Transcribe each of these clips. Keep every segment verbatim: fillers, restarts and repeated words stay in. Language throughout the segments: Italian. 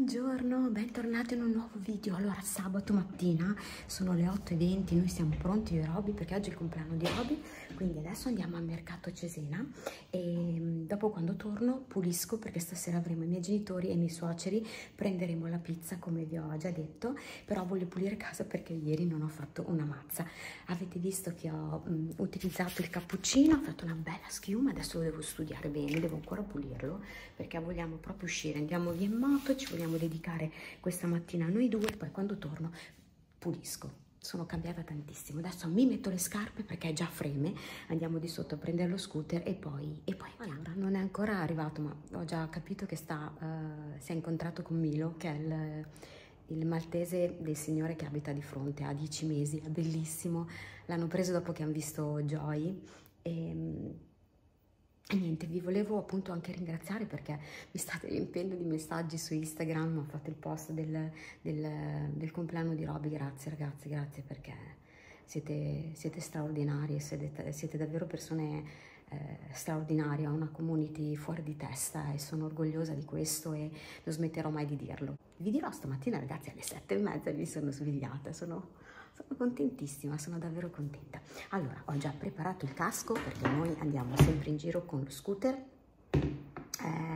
Buongiorno, bentornati in un nuovo video. Allora, sabato mattina sono le otto e venti, noi siamo pronti io e Roby perché oggi è il compleanno di Roby, quindi adesso andiamo al mercato Cesena e dopo, quando torno, pulisco perché stasera avremo i miei genitori e i miei suoceri, prenderemo la pizza come vi ho già detto, però voglio pulire casa perché ieri non ho fatto una mazza. Avete visto che ho mh, utilizzato il cappuccino, ho fatto una bella schiuma, adesso lo devo studiare bene, devo ancora pulirlo perché vogliamo proprio uscire, andiamo via in moto, ci vogliamo dedicare questa mattina a noi due, poi quando torno pulisco. Sono cambiata tantissimo, adesso mi metto le scarpe perché è già freme, andiamo di sotto a prendere lo scooter e poi, e poi allora, non è ancora arrivato, ma ho già capito che sta, uh, si è incontrato con Milo, che è il, il maltese del signore che abita di fronte, ha dieci mesi, è bellissimo, l'hanno preso dopo che hanno visto Joy e... E niente, vi volevo appunto anche ringraziare perché mi state riempiendo di messaggi su Instagram, ho fatto il post del, del, del compleanno di Roby, grazie ragazzi, grazie perché siete, siete straordinari, siete, siete davvero persone eh, straordinarie, ho una community fuori di testa e sono orgogliosa di questo e non smetterò mai di dirlo. Vi dirò stamattina ragazzi alle sette e mezza mi sono svegliata, sono... Sono contentissima, sono davvero contenta. Allora, ho già preparato il casco perché noi andiamo sempre in giro con lo scooter. Eh,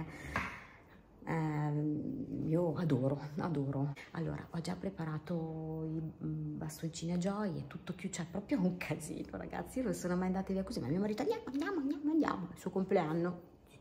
eh, io adoro, adoro. Allora, ho già preparato i bastoncini a Joy, è tutto chiuso, cioè proprio un casino, ragazzi. Io non sono mai andata via così, ma mio marito andiamo, andiamo, andiamo, andiamo. È il suo compleanno.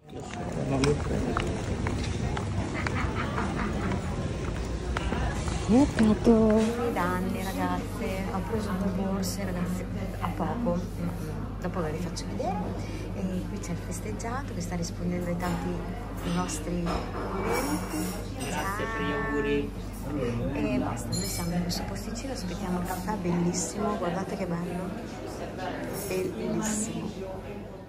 Mercato i danni ragazze, ho preso due borse ragazzi a poco, dopo ve le faccio vedere. E qui c'è il festeggiato che sta rispondendo ai tanti nostri commenti. Grazie per gli auguri. E basta, noi siamo in questo posticino, aspettiamo il caffè, bellissimo, guardate che bello, bellissimo.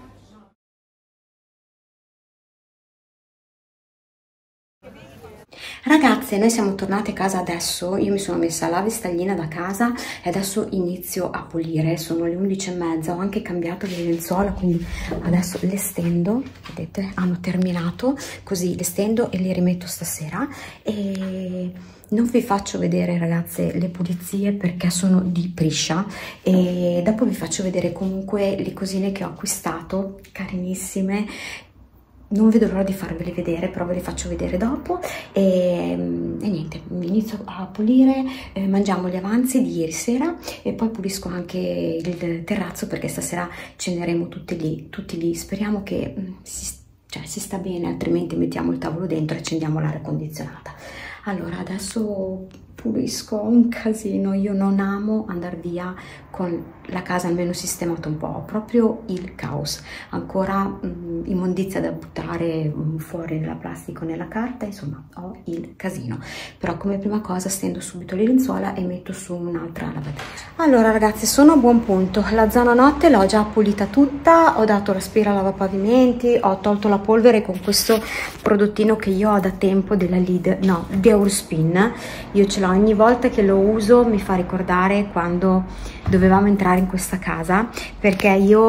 Ragazze, noi siamo tornate a casa adesso, io mi sono messa la vestaglina da casa e adesso inizio a pulire, sono le undici e mezza, ho anche cambiato le lenzuola, quindi adesso le stendo, vedete, hanno terminato, così le stendo e le rimetto stasera e non vi faccio vedere ragazze le pulizie perché sono di Priscia e dopo vi faccio vedere comunque le cosine che ho acquistato, carinissime. Non vedo l'ora di farvele vedere, però ve le faccio vedere dopo e, e niente, inizio a pulire, eh, mangiamo gli avanzi di ieri sera e poi pulisco anche il terrazzo perché stasera ceneremo tutti lì, tutti lì. Speriamo che mh, si, cioè, si sta bene, altrimenti mettiamo il tavolo dentro e accendiamo l'aria condizionata. Allora adesso pulisco un casino, io non amo andare via con la casa almeno sistemata un po', ho proprio il caos, ancora mh, immondizia da buttare mh, fuori nella plastica o nella carta, insomma ho il casino, però come prima cosa stendo subito le lenzuola e metto su un'altra lavatrice. Allora ragazzi, sono a buon punto, la zona notte l'ho già pulita tutta, ho dato l'aspira lavapavimenti, ho tolto la polvere con questo prodottino che io ho da tempo della Lidl, no, di Eurospin, io ce l'ho ogni volta che lo uso, mi fa ricordare quando dovevamo entrare in questa casa perché io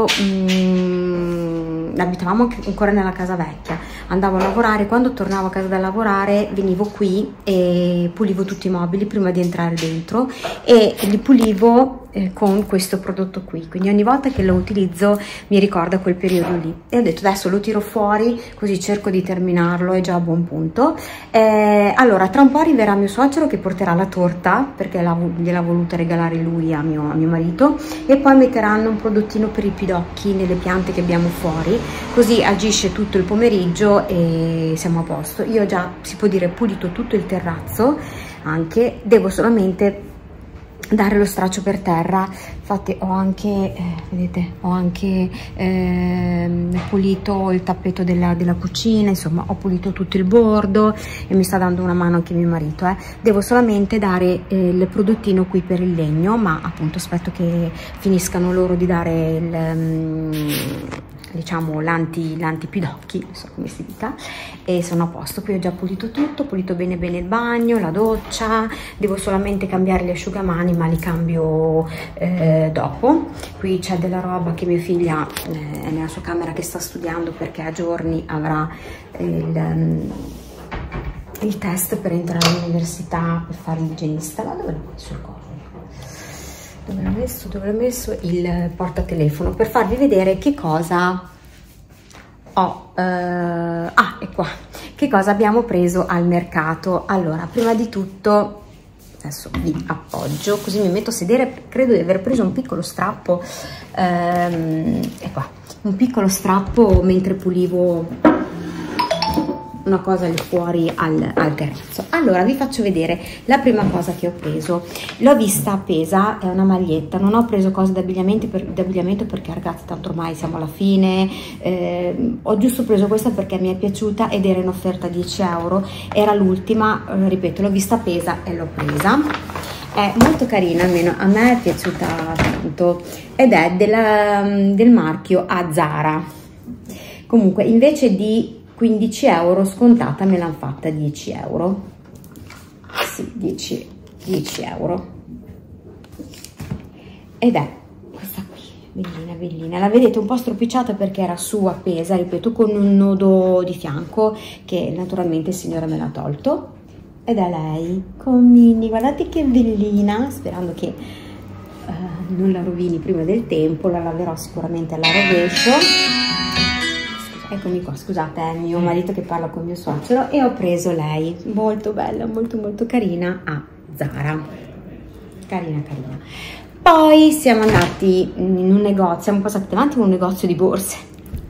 mh, abitavamo ancora nella casa vecchia, andavo a lavorare, quando tornavo a casa da lavorare venivo qui e pulivo tutti i mobili prima di entrare dentro e li pulivo eh, con questo prodotto qui, quindi ogni volta che lo utilizzo mi ricorda quel periodo lì e ho detto adesso lo tiro fuori così cerco di terminarlo, è già a buon punto. Eh, allora tra un po' arriverà mio suocero che porterà la torta perché gliel'ha voluta regalare lui a mio, a mio marito e poi metteranno un prodottino per i pidocchi nelle piante che abbiamo fuori, così agisce tutto il pomeriggio e siamo a posto. Io ho già, si può dire, pulito tutto il terrazzo, anche devo solamente dare lo straccio per terra. Infatti ho anche eh, vedete ho anche eh, pulito il tappeto della, della cucina, insomma ho pulito tutto il bordo e mi sta dando una mano anche mio marito, eh. Devo solamente dare eh, il prodottino qui per il legno, ma appunto aspetto che finiscano loro di dare il um, diciamo l'antipidocchi, non so come si dica, e sono a posto. Qui ho già pulito tutto, ho pulito bene bene il bagno, la doccia, devo solamente cambiare gli asciugamani ma li cambio eh, dopo. Qui c'è della roba che mia figlia eh, è nella sua camera che sta studiando perché a giorni avrà il, um, il test per entrare all'università, per fare l'igienista. Ma dove l'ho messo il coso? Dove l'ho messo? Dove l'ho messo il portatelefono? Per farvi vedere che cosa ho, eh, ah, è qua, che cosa abbiamo preso al mercato. Allora, prima di tutto, adesso vi appoggio, così mi metto a sedere, credo di aver preso un piccolo strappo, ehm, è qua, un piccolo strappo mentre pulivo una cosa lì fuori al, al terrazzo. Allora vi faccio vedere la prima cosa che ho preso. L'ho vista appesa, è una maglietta. Non ho preso cose d'abbigliamento per, d'abbigliamento perché ragazzi tanto ormai siamo alla fine. Eh, ho giusto preso questa perché mi è piaciuta ed era in offerta dieci euro, era l'ultima, eh, ripeto, l'ho vista appesa e l'ho presa. È molto carina, almeno a me è piaciuta tanto, ed è della, del marchio Azara. Comunque invece di quindici euro scontata me l'hanno fatta dieci euro. Sì, dieci, dieci euro. Ed è questa qui, bellina bellina. La vedete un po' stropicciata perché era su appesa, ripeto, con un nodo di fianco che naturalmente il signore me l'ha tolto. Ed è lei con Minnie, guardate che bellina, sperando che uh, non la rovini prima del tempo. La laverò sicuramente alla rovescio. Eccomi qua, scusate, è mio marito che parla con mio suocero, e ho preso lei, molto bella, molto molto carina, a Zara, carina carina. Poi siamo andati in un negozio, siamo passati davanti a un negozio di borse,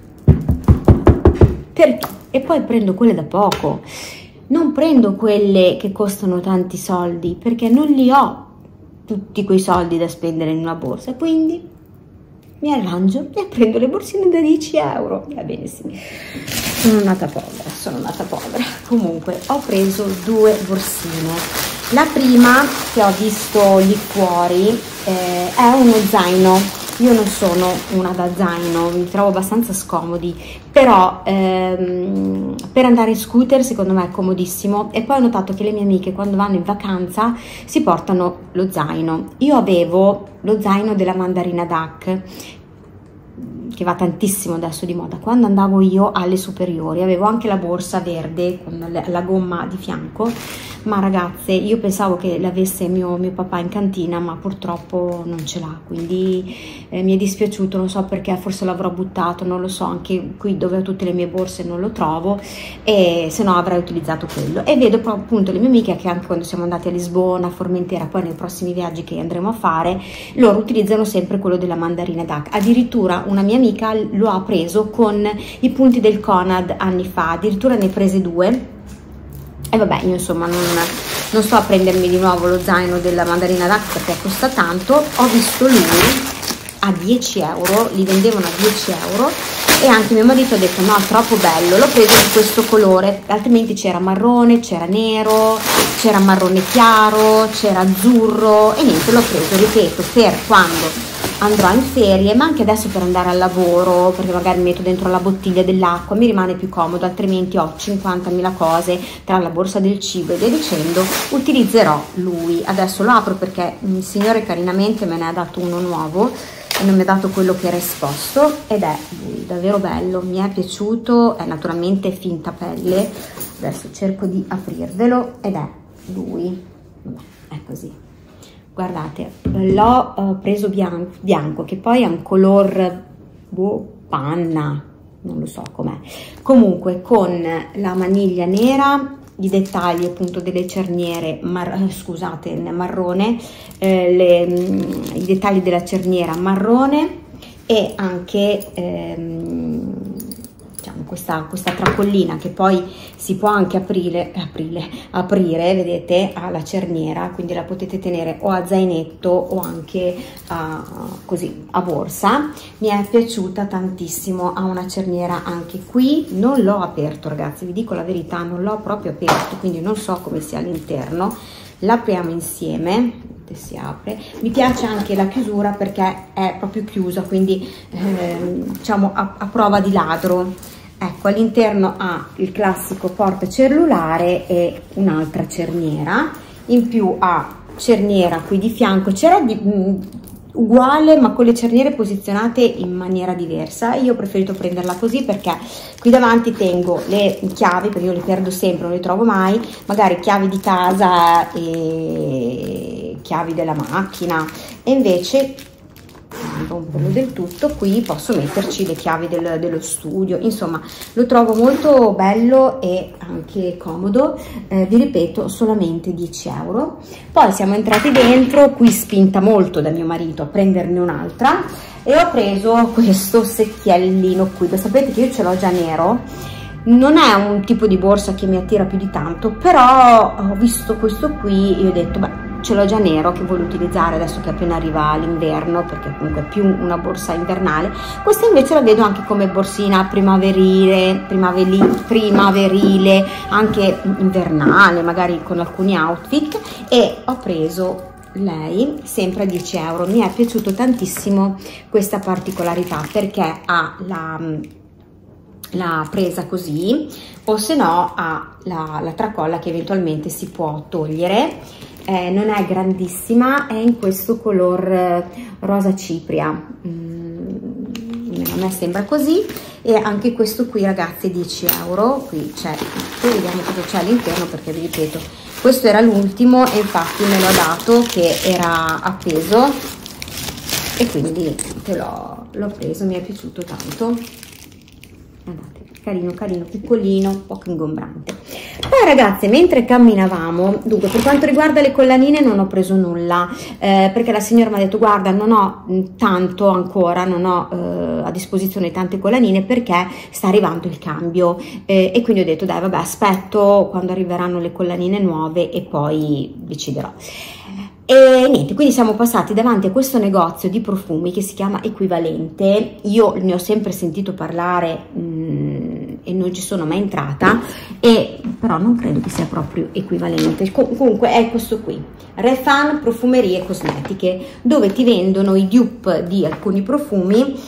perché? E poi prendo quelle da poco, non prendo quelle che costano tanti soldi, perché non li ho tutti quei soldi da spendere in una borsa, quindi mi arrangio e prendo le borsine da dieci euro. Va bene, sì, sono nata povera, sono nata povera. Comunque ho preso due borsine. La prima che ho visto lì fuori eh, è uno zaino. Io non sono una da zaino, mi trovo abbastanza scomodi, però ehm, per andare in scooter secondo me è comodissimo. E poi ho notato che le mie amiche quando vanno in vacanza si portano lo zaino. Io avevo lo zaino della Mandarina Duck, che va tantissimo adesso di moda. Quando andavo io alle superiori avevo anche la borsa verde con la gomma di fianco, ma ragazze io pensavo che l'avesse mio, mio papà in cantina, ma purtroppo non ce l'ha, quindi eh, mi è dispiaciuto, non so perché, forse l'avrò buttato, non lo so, anche qui dove ho tutte le mie borse non lo trovo, e se no avrei utilizzato quello. E vedo proprio appunto le mie amiche che anche quando siamo andati a Lisbona, a Formentera, poi nei prossimi viaggi che andremo a fare, loro utilizzano sempre quello della Mandarina Duck. Addirittura una mia amica lo ha preso con i punti del Conad anni fa, addirittura ne prese due. E vabbè, io insomma non, non sto a prendermi di nuovo lo zaino della Mandarina Duck perché costa tanto. Ho visto lui a dieci euro, li vendevano a dieci euro, e anche mio marito ha detto no, troppo bello, l'ho preso di questo colore, altrimenti c'era marrone, c'era nero, c'era marrone chiaro, c'era azzurro, e niente, l'ho preso, ripeto, per quando andrò in ferie, ma anche adesso per andare al lavoro, perché magari metto dentro la bottiglia dell'acqua, mi rimane più comodo, altrimenti ho cinquantamila cose tra la borsa del cibo e via dicendo. Utilizzerò lui. Adesso lo apro perché il signore carinamente me ne ha dato uno nuovo e non mi ha dato quello che era esposto, ed è lui, davvero bello, mi è piaciuto, è naturalmente finta pelle. Adesso cerco di aprirvelo ed è lui, è così. Guardate, l'ho uh, preso bianco, bianco, che poi è un color boh, panna, non lo so com'è. Comunque con la maniglia nera, i dettagli appunto delle cerniere, mar scusate, marrone, eh, le, i dettagli della cerniera marrone, e anche ehm, diciamo questa, questa tracollina che poi si può anche aprire, aprire, aprire, vedete, alla cerniera, quindi la potete tenere o a zainetto o anche a, così, a borsa. Mi è piaciuta tantissimo, ha una cerniera anche qui, non l'ho aperto ragazzi, vi dico la verità, non l'ho proprio aperto, quindi non so come sia all'interno. L'apriamo insieme, si apre. Mi piace anche la chiusura perché è proprio chiusa, quindi eh, diciamo a, a prova di ladro. Ecco, all'interno ha il classico portacellulare e un'altra cerniera, in più ha cerniera qui di fianco. C'era uguale ma con le cerniere posizionate in maniera diversa. Io ho preferito prenderla così perché qui davanti tengo le chiavi, perché io le perdo sempre, non le trovo mai, magari chiavi di casa e chiavi della macchina, e invece non romperlo del tutto, qui posso metterci le chiavi del, dello studio. Insomma, lo trovo molto bello e anche comodo. Eh, vi ripeto, solamente dieci euro. Poi siamo entrati dentro, qui spinta molto da mio marito a prenderne un'altra, e ho preso questo secchiellino qui. Lo sapete che io ce l'ho già nero, non è un tipo di borsa che mi attira più di tanto, però ho visto questo qui e ho detto beh, ce l'ho già nero, che voglio utilizzare adesso che appena arriva l'inverno, perché comunque è più una borsa invernale. Questa invece la vedo anche come borsina primaverile, primaveri, primaverile, anche invernale, magari con alcuni outfit, e ho preso lei sempre a dieci euro. Mi è piaciuto tantissimo questa particolarità perché ha la, la presa così, o se no ha la, la tracolla che eventualmente si può togliere. Eh, non è grandissima, è in questo color eh, rosa cipria, mm, a me sembra così. E anche questo qui, ragazzi, dieci euro. Qui c'è tutto, vediamo cosa c'è all'interno, perché vi ripeto, questo era l'ultimo e infatti me l'ho dato che era appeso, e quindi l'ho preso, mi è piaciuto tanto. Guardate, carino carino, piccolino, poco ingombrante. Poi ragazze, mentre camminavamo, dunque per quanto riguarda le collanine non ho preso nulla, eh, perché la signora mi ha detto guarda, non ho tanto ancora, non ho eh, a disposizione tante collanine perché sta arrivando il cambio, eh, e quindi ho detto dai vabbè, aspetto quando arriveranno le collanine nuove e poi deciderò. E niente, quindi siamo passati davanti a questo negozio di profumi che si chiama Equivalente. Io ne ho sempre sentito parlare mh, e non ci sono mai entrata, e però non credo che sia proprio Equivalente. Com comunque è questo qui, Refan Profumerie Cosmetiche, dove ti vendono i dupe di alcuni profumi,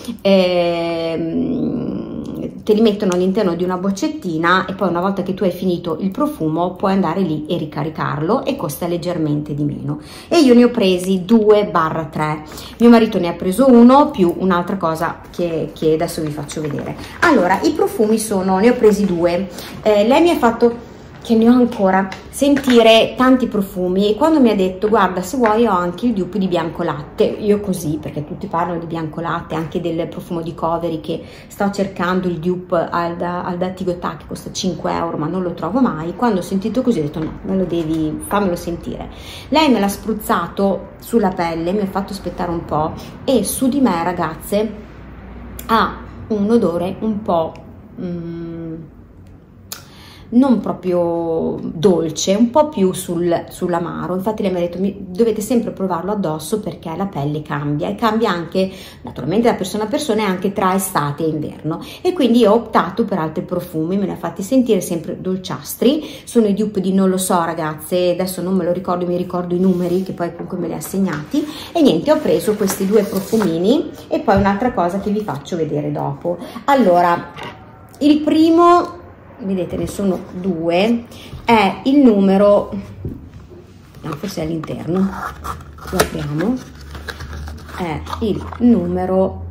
ehm, te li mettono all'interno di una boccettina, e poi una volta che tu hai finito il profumo puoi andare lì e ricaricarlo, e costa leggermente di meno. E io ne ho presi due barra tre, mio marito ne ha preso uno più un'altra cosa che, che adesso vi faccio vedere. Allora, i profumi sono, ne ho presi due, eh, lei mi ha fatto, che ne ho ancora, sentire tanti profumi, e quando mi ha detto guarda, se vuoi ho anche il dupe di bianco latte, io così, perché tutti parlano di bianco latte, anche del profumo di Covery che sto cercando, il dupe al, al Dattigotà che costa cinque euro ma non lo trovo mai. Quando ho sentito così ho detto no, me lo devi, fammelo sentire. Lei me l'ha spruzzato sulla pelle, mi ha fatto aspettare un po', e su di me, ragazze, ha un odore un po' mm, non proprio dolce, un po' più sul, sull'amaro. Infatti lei mi ha detto mi, dovete sempre provarlo addosso perché la pelle cambia, e cambia anche naturalmente da persona a persona, e anche tra estate e inverno. E quindi ho optato per altri profumi, me ne ha fatti sentire sempre dolciastri. Sono i dupe di non lo so, ragazze, adesso non me lo ricordo, mi ricordo i numeri che poi comunque me li ha segnati. E niente, ho preso questi due profumini, e poi un'altra cosa che vi faccio vedere dopo. Allora, il primo, vedete, ne sono due, è il numero, no, forse è all'interno, lo apriamo, è il numero,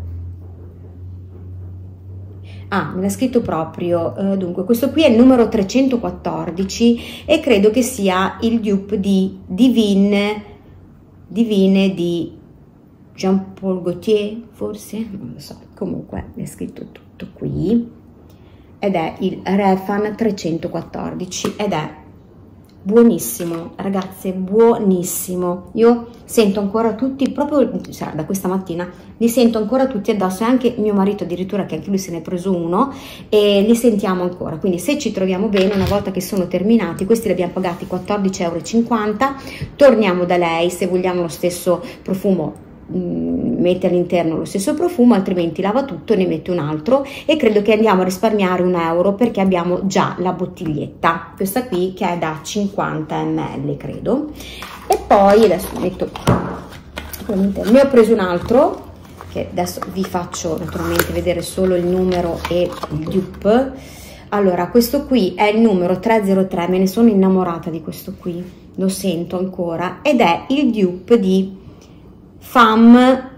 ah, me l'ha scritto proprio, eh, dunque questo qui è il numero trecentoquattordici, e credo che sia il dupe di Divine, Divine di Jean Paul Gaultier, forse, non lo so, comunque è scritto tutto qui, ed è il Refan trecentoquattordici, ed è buonissimo, ragazze, buonissimo. Io sento ancora tutti, proprio cioè, da questa mattina li sento ancora tutti addosso, e anche mio marito addirittura, che anche lui se ne è preso uno, e li sentiamo ancora. Quindi se ci troviamo bene, una volta che sono terminati, questi li abbiamo pagati quattordici e cinquanta euro, torniamo da lei se vogliamo lo stesso profumo, mette all'interno lo stesso profumo, altrimenti lava tutto e ne mette un altro, e credo che andiamo a risparmiare un euro perché abbiamo già la bottiglietta, questa qui che è da cinquanta millilitri credo. E poi adesso metto, ne ho preso un altro che adesso vi faccio naturalmente vedere solo il numero e il dupe. Allora, questo qui è il numero trecentottre, me ne sono innamorata di questo qui, lo sento ancora, ed è il dupe di Fam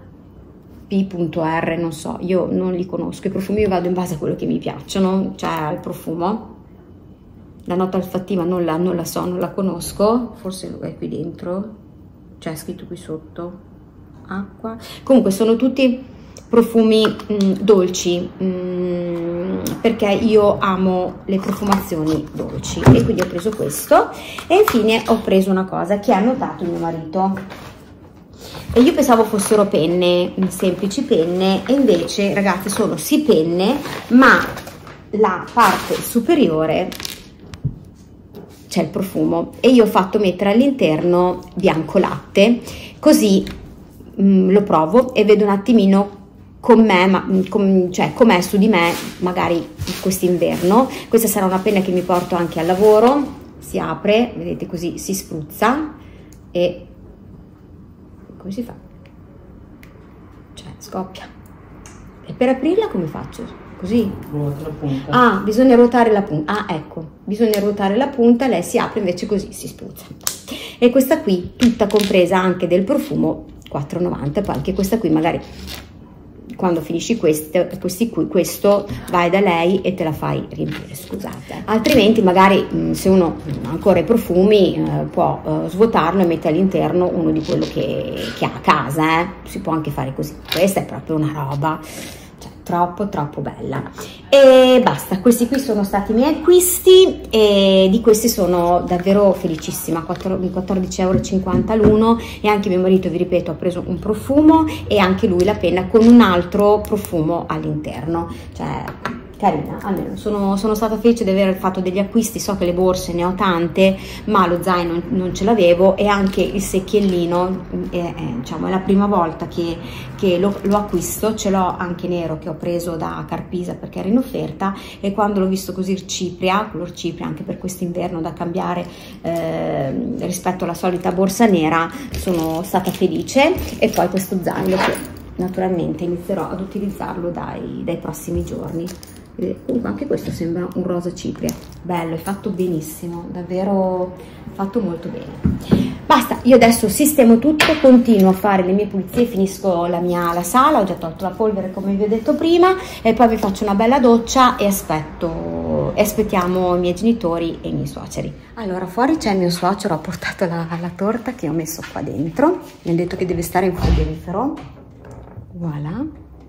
P.R, non so, io non li conosco, i profumi io vado in base a quello che mi piacciono, cioè al profumo. La nota olfattiva non la, non la so, non la conosco, forse è qui dentro, c'è scritto qui sotto, acqua. Comunque sono tutti profumi mh, dolci, mh, perché io amo le profumazioni dolci, e quindi ho preso questo. E infine ho preso una cosa che ha notato mio marito. E io pensavo fossero penne, semplici penne, e invece ragazzi sono sì penne, ma la parte superiore c'è il profumo, e io ho fatto mettere all'interno bianco latte, così mh, lo provo e vedo un attimino com'è, ma com, cioè com'è su di me magari quest'inverno. Questa sarà una penna che mi porto anche al lavoro, si apre, vedete, così si spruzza e come si fa? Cioè scoppia. E per aprirla come faccio? Così? Ruota la punta. Ah, bisogna ruotare la punta. Ah, ecco, bisogna ruotare la punta, lei si apre, invece così si spruzza. E questa qui, tutta compresa anche del profumo, quattro e novanta. Poi anche questa qui magari quando finisci questo, questi qui, questo vai da lei e te la fai riempire, scusate. Altrimenti magari se uno ha ancora i profumi eh, può eh, svuotarlo e mettere all'interno uno di quello che, che ha a casa, eh. Si può anche fare così. Questa è proprio una roba, cioè, troppo troppo bella. E basta, questi qui sono stati i miei acquisti, e di questi sono davvero felicissima. quattordici e cinquanta euro l'uno, e anche mio marito, vi ripeto, ha preso un profumo e anche lui la penna con un altro profumo all'interno, cioè carina. Almeno sono, sono stata felice di aver fatto degli acquisti. So che le borse ne ho tante, ma lo zaino non ce l'avevo, e anche il secchiellino è, è, diciamo, è la prima volta che, che lo, lo acquisto. Ce l'ho anche nero, che ho preso da Carpisa perché era in offerta, e quando l'ho visto così cipria, color cipria, anche per quest'inverno da cambiare eh, rispetto alla solita borsa nera, sono stata felice. E poi questo zaino che naturalmente inizierò ad utilizzarlo dai, dai prossimi giorni. Comunque anche questo sembra un rosa cipria, bello, è fatto benissimo, davvero fatto molto bene. Basta, io adesso sistemo tutto, continuo a fare le mie pulizie, finisco la mia la sala, ho già tolto la polvere come vi ho detto prima, e poi vi faccio una bella doccia e aspetto e aspettiamo i miei genitori e i miei suoceri. Allora, fuori c'è il mio suocero, ha portato la, la torta che ho messo qua dentro, mi ha detto che deve stare in frigorifero, voilà.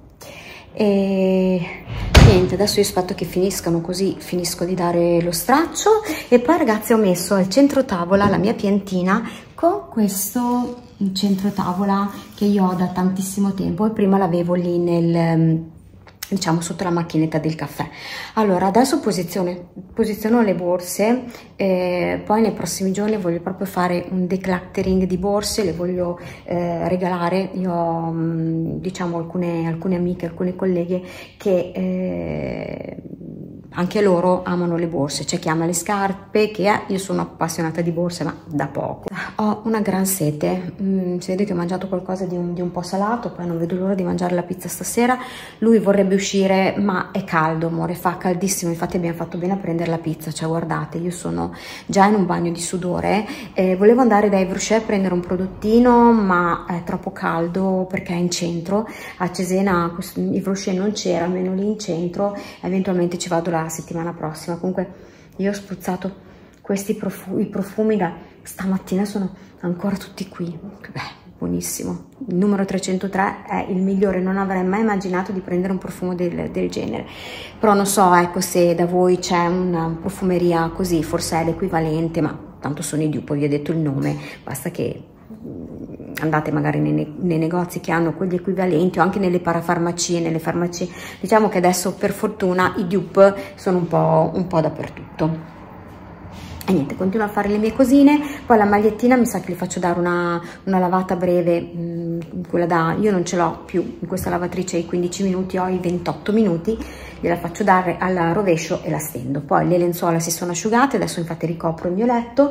E niente, adesso io aspetto che finiscano, così finisco di dare lo straccio. E poi ragazzi ho messo al centro tavola la mia piantina con questo centro tavola che io ho da tantissimo tempo, e prima l'avevo lì nel, diciamo, sotto la macchinetta del caffè. Allora adesso posiziono, posiziono le borse, eh, poi nei prossimi giorni voglio proprio fare un decluttering di borse, le voglio eh, regalare. Io ho mh, diciamo alcune, alcune amiche, alcune colleghe che eh, anche loro amano le borse, c'è chi ama le scarpe, che è, io sono appassionata di borse ma da poco. Ho una gran sete, mm, si vede che ho mangiato qualcosa di un, di un po' salato, poi non vedo l'ora di mangiare la pizza stasera. Lui vorrebbe uscire ma è caldo, amore, fa caldissimo, infatti abbiamo fatto bene a prendere la pizza, cioè guardate, io sono già in un bagno di sudore. Eh, volevo andare da Yves Rocher a prendere un prodottino, ma è troppo caldo perché è in centro, a Cesena Yves Rocher non c'era, almeno lì in centro, eventualmente ci vado la settimana prossima. Comunque io ho spruzzato questi profumi, i profumi da stamattina sono ancora tutti qui, beh, buonissimo. Il numero trecentotré è il migliore, non avrei mai immaginato di prendere un profumo del, del genere, però non so, ecco, se da voi c'è una profumeria così, forse è l'equivalente, ma tanto sono i Dupe, vi ho detto il nome, basta che andate magari nei, nei negozi che hanno quegli equivalenti, o anche nelle parafarmacie, nelle farmacie. Diciamo che adesso per fortuna i Dupe sono un po', un po' dappertutto. E niente, continuo a fare le mie cosine. Poi la magliettina mi sa che gli faccio dare una, una lavata breve, mh, quella da, io non ce l'ho più in questa lavatrice i quindici minuti, ho i ventotto minuti, gliela faccio dare al rovescio e la stendo. Poi le lenzuola si sono asciugate, adesso infatti ricopro il mio letto.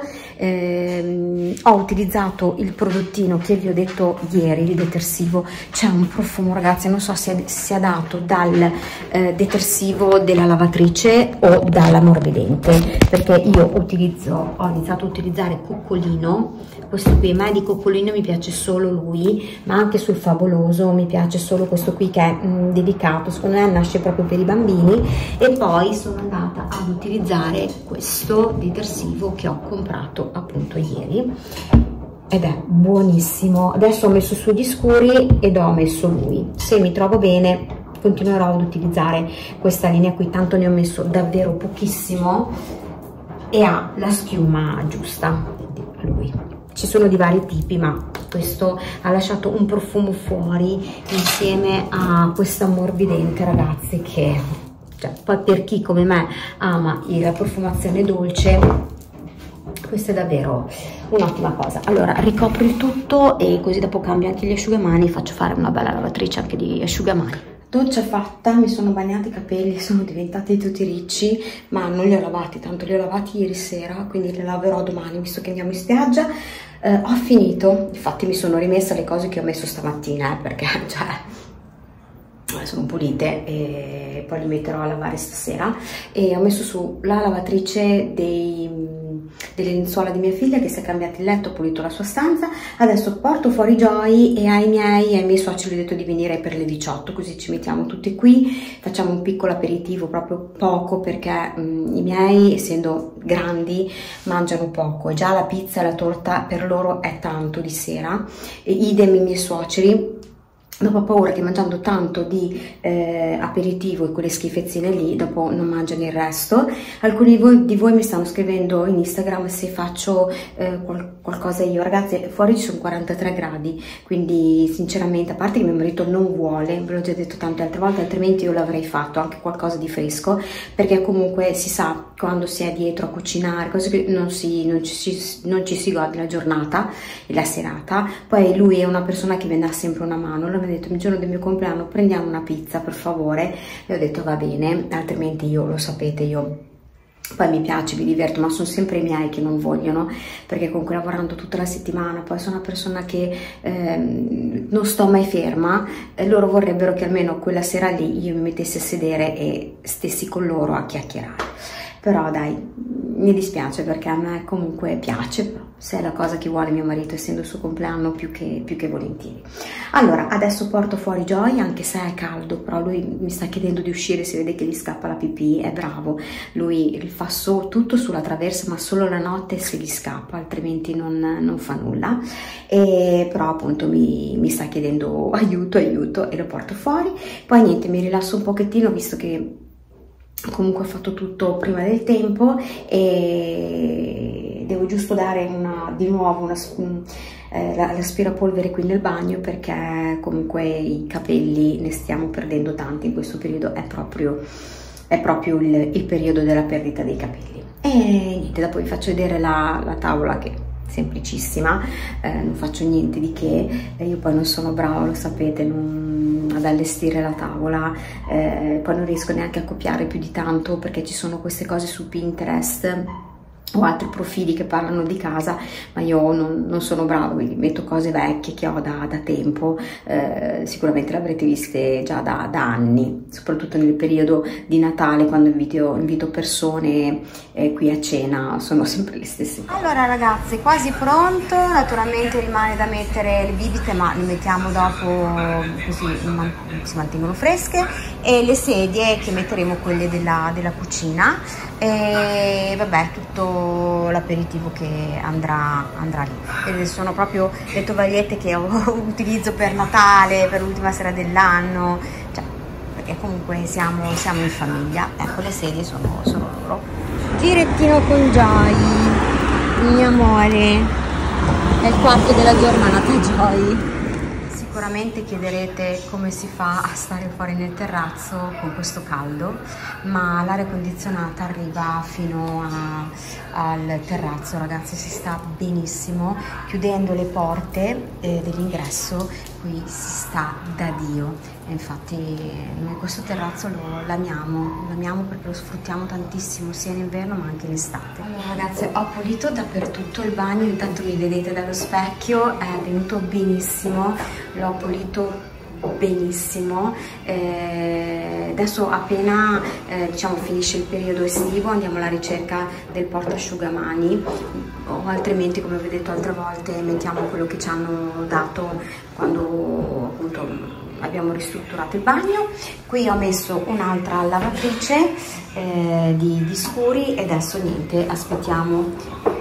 Eh, ho utilizzato il prodottino che vi ho detto ieri, il detersivo. C'è un profumo, ragazzi, non so se sia dato dal eh, detersivo della lavatrice o dalla morbidente, perché io utilizzo, ho iniziato a utilizzare Coccolino, questo qui. A me di Coccolino mi piace solo lui, ma anche sul Favoloso mi piace solo questo qui, che è mh, dedicato, secondo me nasce proprio per i bambini. E poi sono andata ad utilizzare questo detersivo che ho comprato appunto ieri ed è buonissimo. Adesso ho messo su gli scuri ed ho messo lui. Se mi trovo bene continuerò ad utilizzare questa linea qui, tanto ne ho messo davvero pochissimo e ha la schiuma giusta. Lui, ci sono di vari tipi, ma questo ha lasciato un profumo fuori insieme a questa morbidente, ragazzi, che cioè, poi per chi come me ama la profumazione dolce, questa è davvero un'ottima cosa. Allora ricopro il tutto e così dopo cambio anche gli asciugamani, faccio fare una bella lavatrice anche di asciugamani. Doccia fatta, mi sono bagnati i capelli, sono diventati tutti ricci, ma non li ho lavati, tanto li ho lavati ieri sera, quindi li laverò domani visto che andiamo in spiaggia. Eh, ho finito, infatti mi sono rimessa le cose che ho messo stamattina, eh, perché cioè sono pulite e poi li metterò a lavare stasera. E ho messo su la lavatrice dei delle lenzuola di mia figlia che si è cambiato il letto, ho pulito la sua stanza. Adesso porto fuori Joy e ai miei, ai miei suoceri ho detto di venire per le diciotto, così ci mettiamo tutti qui, facciamo un piccolo aperitivo, proprio poco, perché mh, i miei, essendo grandi, mangiano poco. Già la pizza e la torta per loro è tanto di sera, e idem i miei suoceri. Dopo ho paura che mangiando tanto di eh, aperitivo e quelle schifezzine lì, dopo non mangiano il resto. Alcuni di voi, di voi mi stanno scrivendo in Instagram se faccio eh, qual qualcosa io. Ragazzi, fuori ci sono quarantatré gradi, quindi sinceramente, a parte che mio marito non vuole, ve l'ho già detto tante altre volte, altrimenti io l'avrei fatto anche qualcosa di fresco, perché comunque si sa, quando si è dietro a cucinare, cose che non, si, non, ci, non ci si gode la giornata e la serata. Poi lui è una persona che mi dà sempre una mano. Allora mi ha detto: il giorno del mio compleanno prendiamo una pizza per favore, e ho detto va bene, altrimenti io, lo sapete, io poi mi piace, mi diverto, ma sono sempre i miei che non vogliono, perché comunque lavorando tutta la settimana, poi sono una persona che ehm, non sto mai ferma, e loro vorrebbero che almeno quella sera lì io mi mettessi a sedere e stessi con loro a chiacchierare. Però dai, mi dispiace, perché a me comunque piace, però se è la cosa che vuole mio marito, essendo il suo compleanno, più che, più che volentieri. Allora, adesso porto fuori Joy, anche se è caldo, però lui mi sta chiedendo di uscire, si vede che gli scappa la pipì, è bravo. Lui fa so, tutto sulla traversa, ma solo la notte se gli scappa, altrimenti non, non fa nulla. E, però appunto mi, mi sta chiedendo aiuto, aiuto, e lo porto fuori. Poi niente, mi rilasso un pochettino, visto che comunque ho fatto tutto prima del tempo, e devo giusto dare una, di nuovo una, eh, l'aspirapolvere qui nel bagno, perché comunque i capelli ne stiamo perdendo tanti in questo periodo, è proprio, è proprio il, il periodo della perdita dei capelli. E niente, dopo vi faccio vedere la, la tavola, che è semplicissima, eh, non faccio niente di che, io poi non sono brava, lo sapete, non, ad allestire la tavola, eh, poi non riesco neanche a copiare più di tanto, perché ci sono queste cose su Pinterest o altri profili che parlano di casa, ma io non, non sono brava, quindi metto cose vecchie che ho da, da tempo, eh, sicuramente le avrete viste già da, da anni, soprattutto nel periodo di Natale, quando invito, invito persone eh, qui a cena, sono sempre le stesse cose. Allora ragazzi, quasi pronto, naturalmente rimane da mettere le bibite, ma le mettiamo dopo, così si mantengono fresche, e le sedie che metteremo, quelle della, della cucina, e vabbè, tutto l'aperitivo che andrà, andrà lì. E sono proprio le tovagliette che utilizzo per Natale, per l'ultima sera dell'anno, cioè, perché comunque siamo, siamo in famiglia. Ecco, le sedie sono, sono loro. Direttino con Joy, mio amore, è il quarto della giornata, Joy. Sicuramente chiederete come si fa a stare fuori nel terrazzo con questo caldo, ma l'aria condizionata arriva fino a, al terrazzo, ragazzi, si sta benissimo. Chiudendo le porte eh, dell'ingresso qui si sta da Dio, e infatti noi questo terrazzo lo l'amiamo, l'amiamo perché lo sfruttiamo tantissimo sia in inverno ma anche in estate. Allora ragazze, ho pulito dappertutto il bagno, intanto mi vedete dallo specchio, è venuto benissimo, l'ho pulito benissimo. Eh, adesso appena eh, diciamo finisce il periodo estivo andiamo alla ricerca del portasciugamani, o altrimenti, come vi ho detto altre volte, mettiamo quello che ci hanno dato quando appunto abbiamo ristrutturato il bagno. Qui ho messo un'altra lavatrice eh, di, di scuri e adesso niente, aspettiamo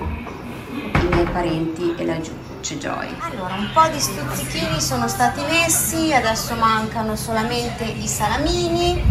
i miei parenti e laggiù c'è Joy. Allora, un po' di stuzzichini sono stati messi, adesso mancano solamente i salamini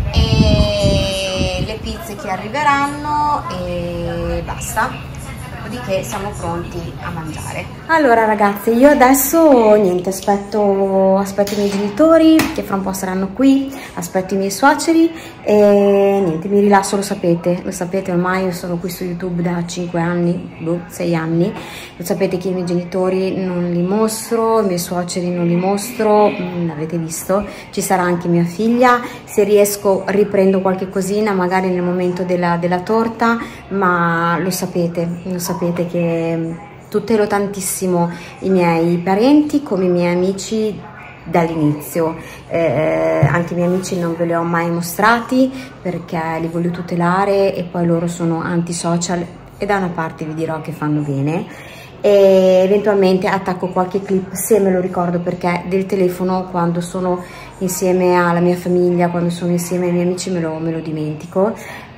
e le pizze che arriveranno e basta. Dopodiché siamo pronti a mangiare. Allora ragazzi, io adesso niente, aspetto, aspetto i miei genitori che fra un po' saranno qui, aspetto i miei suoceri e niente, mi rilasso, lo sapete, lo sapete ormai, io sono qui su YouTube da cinque anni, boh, sei anni, lo sapete che i miei genitori non li mostro, i miei suoceri non li mostro, l'avete visto, ci sarà anche mia figlia, se riesco riprendo qualche cosina magari nel momento della, della torta, ma lo sapete, lo sapete sapete che tutelo tantissimo i miei parenti come i miei amici dall'inizio, eh, anche i miei amici non ve li ho mai mostrati perché li voglio tutelare e poi loro sono anti-social e da una parte vi dirò che fanno bene, e eventualmente attacco qualche clip se me lo ricordo, perché del telefono quando sono insieme alla mia famiglia, quando sono insieme ai miei amici me lo, me lo dimentico,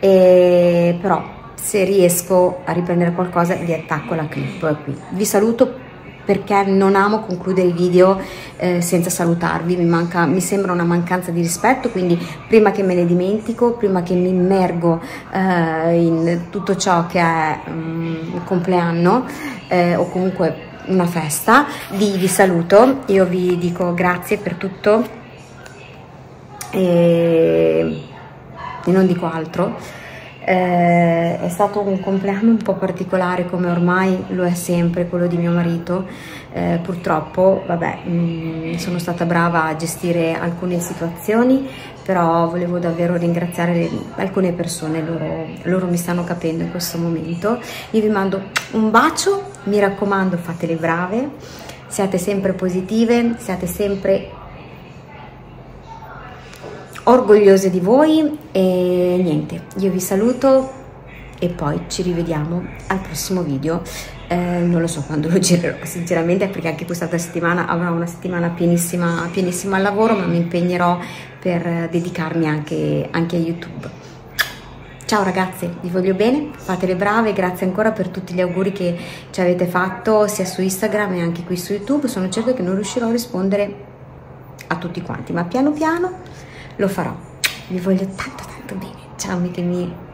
e però se riesco a riprendere qualcosa vi attacco la clip qui. Vi saluto perché non amo concludere i video eh, senza salutarvi, mi, manca, mi sembra una mancanza di rispetto, quindi prima che me ne dimentico, prima che mi immergo eh, in tutto ciò che è um, il compleanno eh, o comunque una festa, vi, vi saluto, io vi dico grazie per tutto e, e non dico altro. Eh, è stato un compleanno un po' particolare, come ormai lo è sempre quello di mio marito, eh, purtroppo vabbè mh, sono stata brava a gestire alcune situazioni, però volevo davvero ringraziare le, alcune persone, loro, loro mi stanno capendo in questo momento. Io vi mando un bacio, mi raccomando fate le brave, siate sempre positive, siate sempre orgogliose di voi e niente, io vi saluto e poi ci rivediamo al prossimo video, eh, non lo so quando lo girerò sinceramente, perché anche questa settimana avrò una settimana pienissima, pienissima al lavoro, ma mi impegnerò per dedicarmi anche, anche a YouTube. Ciao ragazze, vi voglio bene, fate le brave, grazie ancora per tutti gli auguri che ci avete fatto sia su Instagram e anche qui su YouTube. Sono certa che non riuscirò a rispondere a tutti quanti, ma piano piano lo farò. Vi voglio tanto tanto bene. Ciao amiche mie.